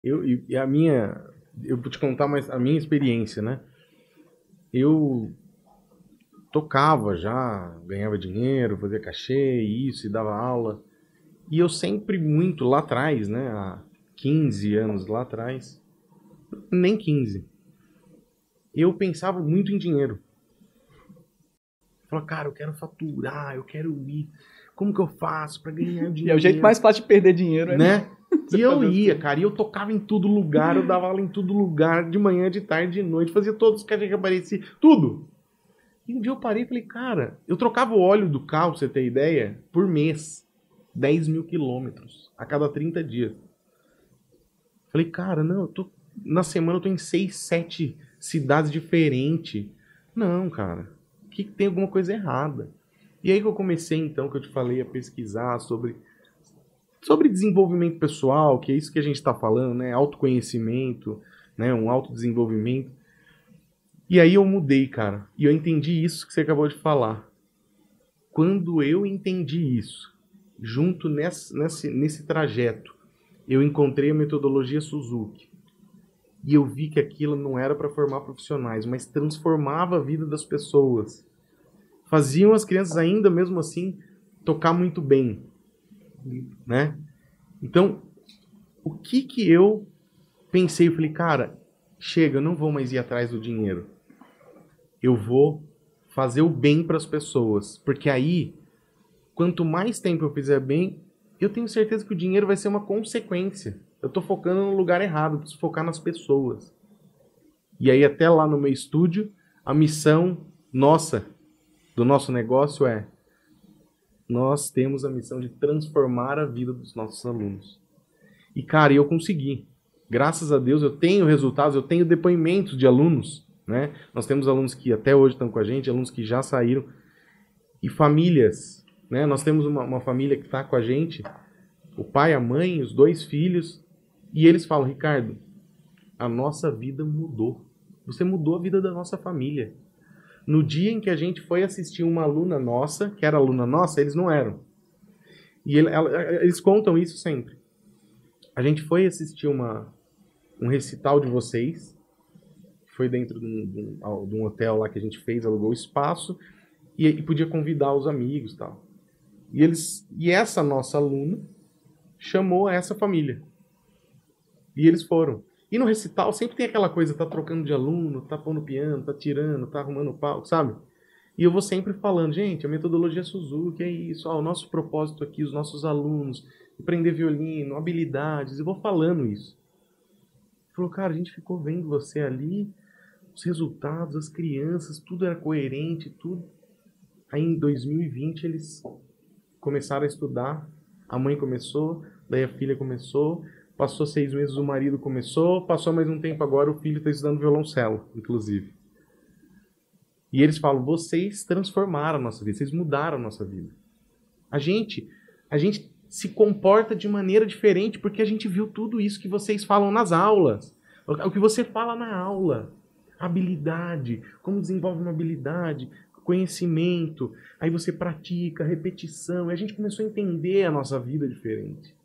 E a minha, eu vou te contar mais a minha experiência, né? Eu tocava já, ganhava dinheiro, fazia cachê, isso, e dava aula. E eu sempre muito lá atrás, né? Há 15 anos lá atrás, nem 15, eu pensava muito em dinheiro. Eu falava, cara, eu quero faturar, eu quero ir. Como que eu faço para ganhar E é o jeito dinheiro, mais fácil de perder dinheiro, né? né? Você E eu fazer as ia, coisas. cara, e eu tocava em todo lugar, eu dava aula em todo lugar, de manhã, de tarde, de noite, fazia todos os cachê que aparecia, tudo. E um dia eu parei e falei, cara, eu trocava o óleo do carro, pra você ter ideia, por mês. 10.000 quilômetros a cada 30 dias. Falei, cara, não, na semana eu tô em 6, 7 cidades diferentes. Não, cara, que tem alguma coisa errada. E aí que eu comecei, então, que eu te falei, a pesquisar sobre desenvolvimento pessoal, que é isso que a gente está falando, né? Autoconhecimento, né? Um autodesenvolvimento. E aí eu mudei, cara. E eu entendi isso que você acabou de falar. Quando eu entendi isso, junto nesse trajeto, eu encontrei a metodologia Suzuki. E eu vi que aquilo não era para formar profissionais, mas transformava a vida das pessoas. Faziam as crianças ainda mesmo assim tocar muito bem, né? Então, o que que eu pensei? Eu falei, cara, chega, eu não vou mais ir atrás do dinheiro. Eu vou fazer o bem para as pessoas, porque aí, quanto mais tempo eu fizer bem, eu tenho certeza que o dinheiro vai ser uma consequência. Eu estou focando no lugar errado, preciso focar nas pessoas. E aí, até lá no meu estúdio, a missão nossa, do nosso negócio é: nós temos a missão de transformar a vida dos nossos alunos. E, cara, eu consegui. Graças a Deus, eu tenho resultados, eu tenho depoimentos de alunos, né? Nós temos alunos que até hoje estão com a gente, alunos que já saíram, e famílias, né? Nós temos uma família que está com a gente, o pai, a mãe, os dois filhos, e eles falam, Ricardo, a nossa vida mudou. Você mudou a vida da nossa família. No dia em que a gente foi assistir uma aluna nossa, que era aluna nossa, eles não eram. E eles contam isso sempre. A gente foi assistir um recital de vocês, foi dentro de um hotel lá que a gente fez, alugou o espaço, e podia convidar os amigos e tal. E essa nossa aluna chamou essa família. E eles foram. E no recital sempre tem aquela coisa, tá trocando de aluno, tá pondo piano, tá tirando, tá arrumando o palco, sabe? E eu vou sempre falando, gente, a metodologia Suzuki é isso, ó, o nosso propósito aqui, os nossos alunos, aprender violino, habilidades, eu vou falando isso. Ele falou, cara, a gente ficou vendo você ali, os resultados, as crianças, tudo era coerente, tudo. Aí em 2020 eles começaram a estudar, a mãe começou, daí a filha começou, passou 6 meses o marido começou, passou mais um tempo agora o filho está estudando violoncelo, inclusive. E eles falam, vocês transformaram a nossa vida, vocês mudaram a nossa vida. A gente, a gente se comporta de maneira diferente porque a gente viu tudo isso que vocês falam nas aulas. O que você fala na aula. Habilidade, como desenvolve uma habilidade, conhecimento. Aí você pratica, repetição. E a gente começou a entender a nossa vida diferente.